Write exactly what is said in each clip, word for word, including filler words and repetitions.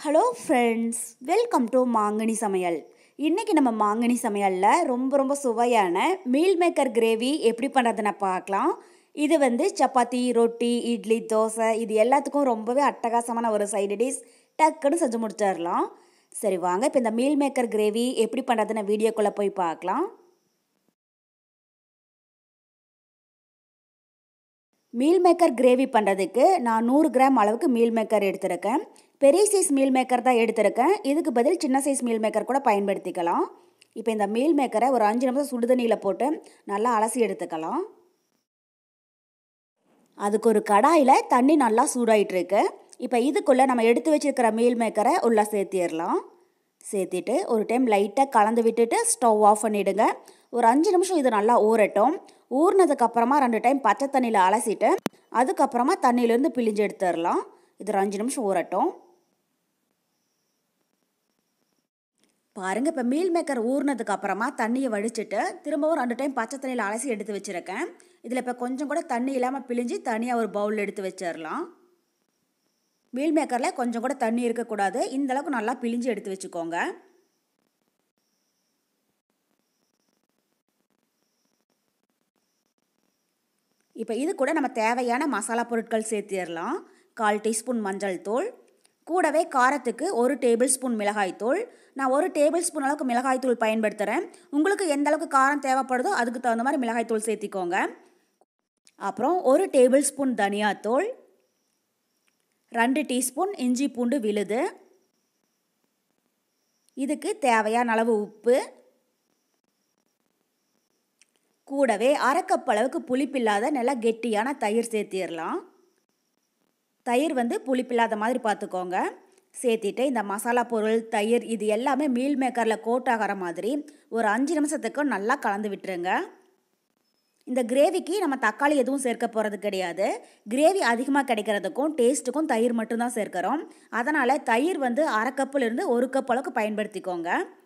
Hello friends, welcome to மாங்கனி சமையல். இன்றைக்கி நம்ம மாங்கனி சமையலில் ரொம்ப ரொம்ப சுவையான மீல் மேக்கர் கிரேவி எப்படி பண்ணுறதுன்னு பார்க்கலாம். இது வந்து சப்பாத்தி, ரொட்டி, இட்லி, தோசை இது எல்லாத்துக்கும் ரொம்பவே அட்டகாசமான ஒரு சைடு டிஷ். டக்குன்னு செஞ்சு முடிச்சிடலாம். சரி வாங்க, இப்போ இந்த மீல் மேக்கர் கிரேவி எப்படி பண்ணுறதுன்னு வீடியோக்குள்ளே போய் பார்க்கலாம். மீல் மேக்கர் கிரேவி பண்ணுறதுக்கு நான் நூறு கிராம் அளவுக்கு மீல் மேக்கர் எடுத்திருக்கேன். பெரிய சைஸ் மீல் மேக்கர் தான் எடுத்திருக்கேன். இதுக்கு பதில் சின்ன சைஸ் மீல் மேக்கர் கூட பயன்படுத்திக்கலாம். இப்போ இந்த மீல் மேக்கரை ஒரு அஞ்சு நிமிஷம் சுடுதண்ணியில் போட்டு நல்லா அலசி எடுத்துக்கலாம். அதுக்கு ஒரு கடாயில் தண்ணி நல்லா சூடாயிட்டு இருக்கு. இப்போ இதுக்குள்ளே நம்ம எடுத்து வச்சிருக்கிற மீல் மேக்கரை உள்ளே சேர்த்திடலாம். சேர்த்திட்டு ஒரு டைம் லைட்டாக கலந்து விட்டுட்டு ஸ்டவ் ஆஃப் பண்ணிவிடுங்க. ஒரு அஞ்சு நிமிஷம் இது நல்லா ஊறட்டும். ஊறினதுக்கப்புறமா ரெண்டு டைம் பச்சை தண்ணியில் அலசிட்டு அதுக்கப்புறமா தண்ணியிலேருந்து பிழிஞ்சு எடுத்துடலாம். இது ஒரு அஞ்சு நிமிஷம் ஊறட்டும். பாருங்கள், இப்போ மீல் மேக்கர் ஊறினதுக்கு அப்புறமா தண்ணியை வடிச்சிட்டு திரும்பவும் ரெண்டு டைம் பச்சை தண்ணியில் அலசி எடுத்து வச்சுருக்கேன். இதில் இப்போ கொஞ்சம் கூட தண்ணி இல்லாமல் பிழிஞ்சு தனியாக ஒரு பவுலில் எடுத்து வச்சிடலாம். மீல் மேக்கரில் கொஞ்சம் கூட தண்ணி இருக்கக்கூடாது. இந்தளவுக்கு நல்லா பிழிஞ்சு எடுத்து வச்சுக்கோங்க. இப்போ இது கூட நம்ம தேவையான மசாலா பொருட்கள் சேர்த்திடலாம். கால் டீஸ்பூன் மஞ்சள் தூள், கூடவே காரத்துக்கு ஒரு டேபிள் ஸ்பூன் மிளகாய் தூள். நான் ஒரு டேபிள் ஸ்பூன் அளவுக்கு மிளகாய் தூள் பயன்படுத்துகிறேன். உங்களுக்கு எந்த அளவுக்கு காரம் தேவைப்படுதோ அதுக்கு தகுந்த மாதிரி மிளகாய் தூள் சேர்த்திக்கோங்க. அப்புறம் ஒரு டேபிள் ஸ்பூன் தனியாத்தூள், ரெண்டு டீஸ்பூன் இஞ்சி பூண்டு விழுது, இதுக்கு தேவையான அளவு உப்பு, கூடவே அரை கப் அளவுக்கு புளிப்பில்லாத நல்லா கெட்டியான தயிர் சேர்த்திடலாம். தயிர் வந்து புளிப்பில்லாத மாதிரி பார்த்துக்கோங்க. சேர்த்திட்டு இந்த மசாலா பொருள், தயிர் இது எல்லாமே மீல் மேக்கரில் கோட் ஆகிற மாதிரி ஒரு அஞ்சு நிமிஷத்துக்கு நல்லா கலந்து விட்டுருங்க. இந்த கிரேவிக்கு நம்ம தக்காளி எதுவும் சேர்க்க போகிறது கிடையாது. கிரேவி அதிகமாக கிடைக்கிறதுக்கும் டேஸ்ட்டுக்கும் தயிர் மட்டும்தான் சேர்க்கிறோம். அதனால் தயிர் வந்து அரை கப்புலேருந்து ஒரு கப் அளவுக்கு பயன்படுத்திக்கோங்க.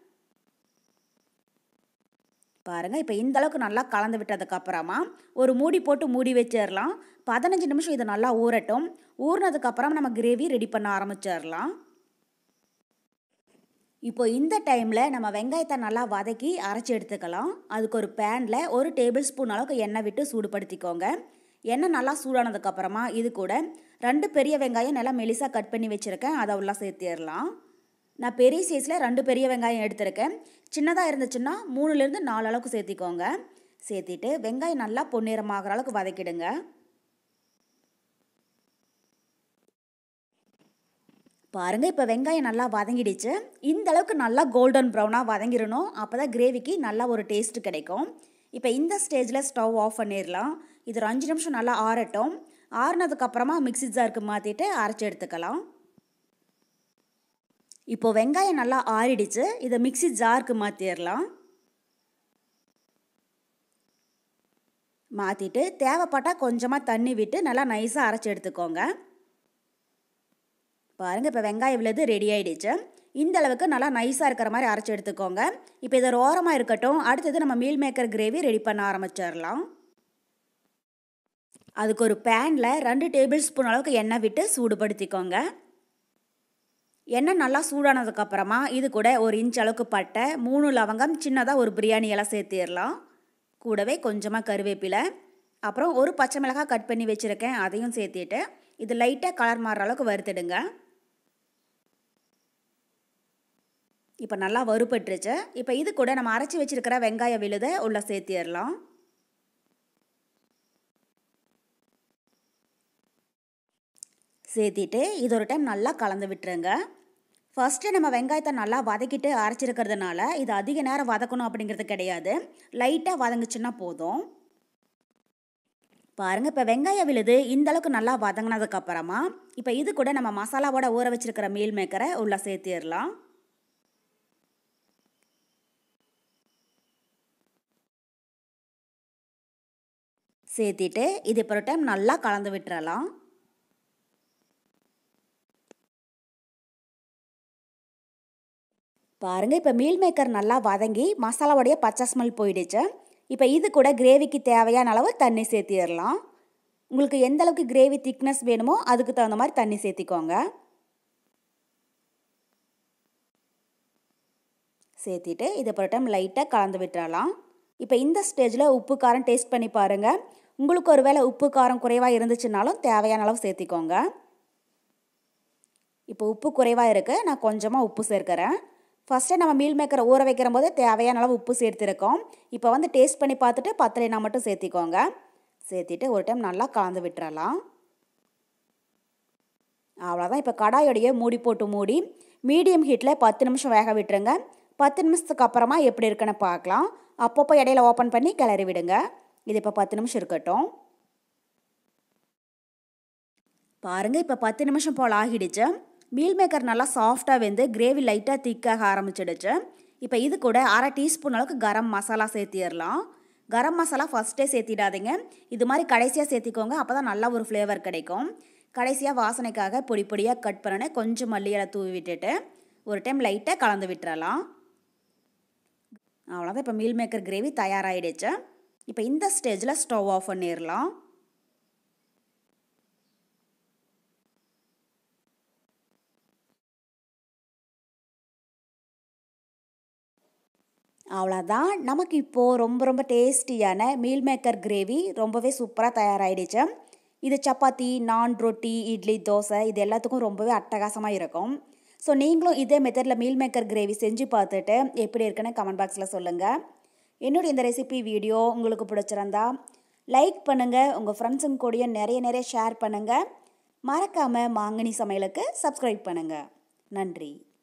பாருங்கள், இப்போ இந்த அளவுக்கு நல்லா கலந்து விட்டதுக்கப்புறமா ஒரு மூடி போட்டு மூடி வச்சிடலாம். பதினஞ்சு நிமிஷம் இது நல்லா ஊறட்டும். ஊறினதுக்கப்புறம் நம்ம கிரேவி ரெடி பண்ண ஆரம்பிச்சிடலாம். இப்போ இந்த டைமில் நம்ம வெங்காயத்தை நல்லா வதக்கி அரைச்சி எடுத்துக்கலாம். அதுக்கு ஒரு பேனில் ஒரு டேபிள் ஸ்பூன் அளவுக்கு எண்ணெய் விட்டு சூடுபடுத்திக்கோங்க. எண்ணெய் நல்லா சூடானதுக்கப்புறமா இது கூட ரெண்டு பெரிய வெங்காயம் நல்லா மெலிசாக கட் பண்ணி வச்சுருக்கேன். அதை உள்ள சேர்த்திடலாம். நான் பெரிய சைஸில் ரெண்டு பெரிய வெங்காயம் எடுத்திருக்கேன். சின்னதாக இருந்துச்சுன்னா மூணுலேருந்து நாலு அளவுக்கு சேர்த்திக்கோங்க. சேர்த்திட்டு வெங்காயம் நல்லா பொன்னிறமாகிற அளவுக்கு வதக்கிடுங்க. பாருங்கள், இப்போ வெங்காயம் நல்லா வதங்கிடுச்சு. இந்த அளவுக்கு நல்லா கோல்டன் ப்ரௌனாக வதங்கிடணும். அப்போ தான் கிரேவிக்கு நல்லா ஒரு டேஸ்ட்டு கிடைக்கும். இப்போ இந்த ஸ்டேஜில் ஸ்டவ் ஆஃப் பண்ணிடலாம். இது ஒரு அஞ்சு நிமிஷம் நல்லா ஆறட்டும். ஆறுனதுக்கப்புறமா மிக்ஸி ஜாருக்கு மாற்றிட்டு அரைச்சி எடுத்துக்கலாம். இப்போ வெங்காயம் நல்லா ஆறிடுச்சு. இதை மிக்ஸி ஜாருக்கு மாற்றிடலாம். மாற்றிட்டு தேவைப்பட்டால் கொஞ்சமாக தண்ணி விட்டு நல்லா நைஸாக அரைச்சி எடுத்துக்கோங்க. பாருங்கள், இப்போ வெங்காயம் விழுது ரெடி ஆகிடுச்சு. இந்த அளவுக்கு நல்லா நைஸாக இருக்கிற மாதிரி அரைச்சி எடுத்துக்கோங்க. இப்போ இதை ஓரமாக இருக்கட்டும். அடுத்தது நம்ம மீல் மேக்கர் கிரேவி ரெடி பண்ண ஆரம்பிச்சிடலாம். அதுக்கு ஒரு பேனில் ரெண்டு டேபிள் ஸ்பூன் அளவுக்கு எண்ணெய் விட்டு சூடுபடுத்திக்கோங்க. எண்ணெய் நல்லா சூடானதுக்கப்புறமா இது கூட ஒரு இன்ச் அளவுக்கு பட்டை, மூணு லவங்கம், சின்னதாக ஒரு பிரியாணி எல்லாம் சேர்த்திடலாம். கூடவே கொஞ்சமாக கருவேப்பிலை, அப்புறம் ஒரு பச்சை மிளகாய் கட் பண்ணி வச்சுருக்கேன், அதையும் சேர்த்திட்டு இது லைட்டாக கலர் மாறுற அளவுக்கு வறுத்துடுங்க. இப்போ நல்லா வறுபட்டுருச்சு. இப்போ இது கூட நம்ம அரைச்சி வச்சுருக்கிற வெங்காய விழுதை உள்ளே சேர்த்திடலாம். சேர்த்திட்டு இது ஒரு டைம் நல்லா கலந்து விட்டுருங்க. ஃபஸ்ட்டு நம்ம வெங்காயத்தை நல்லா வதக்கிட்டு அரைச்சிருக்கிறதுனால இது அதிக நேரம் வதக்கணும் அப்படிங்கிறது கிடையாது. லைட்டாக வதங்குச்சுன்னா போதும். பாருங்கள், இப்போ வெங்காயம் விழுது இந்த அளவுக்கு நல்லா வதங்கினதுக்கப்புறமா இப்போ இது கூட நம்ம மசாலாவோட ஊற வச்சுருக்கிற மீல் மேக்கரை உள்ளே சேர்த்திடலாம். சேர்த்திட்டு இது இப்போ ஒரு டைம் நல்லா கலந்து விட்டுறலாம். பாருங்கள், இப்போ மீல் மேக்கர் நல்லா வதங்கி மசாலாவுடைய பச்சை ஸ்மெல் போயிடுச்சு. இப்போ இது கூட கிரேவிக்கு தேவையான அளவு தண்ணி சேர்த்திடலாம். உங்களுக்கு எந்த அளவுக்கு கிரேவி திக்னஸ் வேணுமோ அதுக்கு தகுந்த மாதிரி தண்ணி சேர்த்திக்கோங்க. சேர்த்திட்டு இதை ஒரு டைம் லைட்டாக கலந்து விட்டுறலாம். இப்போ இந்த ஸ்டேஜில் உப்பு காரம் டேஸ்ட் பண்ணி பாருங்கள். உங்களுக்கு ஒரு வேளை உப்பு காரம் குறைவாக இருந்துச்சுனாலும் தேவையான அளவு சேர்த்திக்கோங்க. இப்போ உப்பு குறைவாக இருக்குது, நான் கொஞ்சமாக உப்பு சேர்க்கிறேன். ஃபஸ்ட்டே நம்ம மீல் மேக்கரை ஊற வைக்கிற போது தேவையான அளவு உப்பு சேர்த்துருக்கோம். இப்போ வந்து டேஸ்ட் பண்ணி பார்த்துட்டு பத்தலைனா மட்டும் சேர்த்திக்கோங்க. சேர்த்திட்டு ஒரு டைம் நல்லா கலந்து விட்டுறலாம். அவ்வளோதான். இப்போ கடாயோடைய மூடி போட்டு மூடி மீடியம் ஹீட்டில் பத்து நிமிஷம் வேக விட்டுருங்க. பத்து நிமிஷத்துக்கு அப்புறமா எப்படி இருக்குன்னு பார்க்கலாம். அப்பப்போ இடையில ஓப்பன் பண்ணி கிளறி விடுங்க. இது இப்போ பத்து நிமிஷம் இருக்கட்டும். பாருங்கள், இப்போ பத்து நிமிஷம் போல் ஆகிடுச்சு. மீல் மேக்கர் நல்லா சாஃப்டாக வெந்து கிரேவி லைட்டாக திக்காக ஆரம்பிச்சிடுச்சு. இப்போ இது கூட அரை டீஸ்பூன் அளவுக்கு கரம் மசாலா சேர்த்திடலாம். கரம் மசாலா ஃபஸ்ட்டே சேர்த்திடாதீங்க, இது மாதிரி கடைசியாக சேர்த்திக்கோங்க. அப்போ தான் நல்லா ஒரு ஃப்ளேவர் கிடைக்கும். கடைசியாக வாசனைக்காக பொடி பொடியாக கட் பண்ண கொஞ்சம் மல்லியலை தூவி விட்டுட்டு ஒரு டைம் லைட்டாக கலந்து விட்டுறலாம். அவ்வளோதான். இப்போ மீல் மேக்கர் கிரேவி தயாராகிடுச்சு. இப்போ இந்த ஸ்டேஜில் ஸ்டவ் ஆஃப் பண்ணிடலாம். அவ்வளோதான். நமக்கு இப்போது ரொம்ப ரொம்ப டேஸ்டியான மீல் மேக்கர் கிரேவி ரொம்பவே சூப்பராக தயாராகிடுச்சு. இது சப்பாத்தி, நான், ரொட்டி, இட்லி, தோசை இது எல்லாத்துக்கும் ரொம்பவே அட்டகாசமாக இருக்கும். ஸோ நீங்களும் இதே மெத்தடில் மீல் மேக்கர் கிரேவி செஞ்சு பார்த்துட்டு எப்படி இருக்குன்னு கமெண்ட் பாக்ஸில் சொல்லுங்கள். என்னுடைய இந்த ரெசிபி வீடியோ உங்களுக்கு பிடிச்சிருந்தா லைக் பண்ணுங்கள், உங்கள் ஃப்ரெண்ட்ஸுங்க கூடயும் நிறைய நிறைய ஷேர் பண்ணுங்கள். மறக்காமல் மாங்கனி சமையலுக்கு சப்ஸ்கிரைப் பண்ணுங்கள். நன்றி.